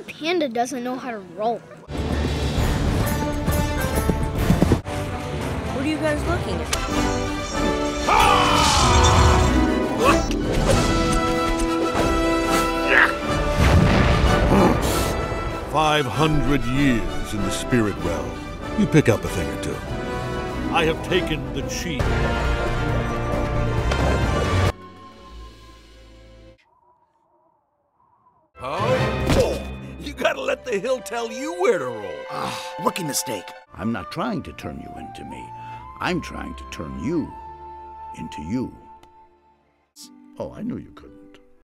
That panda doesn't know how to roll. What are you guys looking at? 500 years in the spirit realm. You pick up a thing or two. I have taken the chi. Oh, you gotta let the hill tell you where to roll. Rookie mistake. I'm not trying to turn you into me. I'm trying to turn you into you. Oh, I knew you could.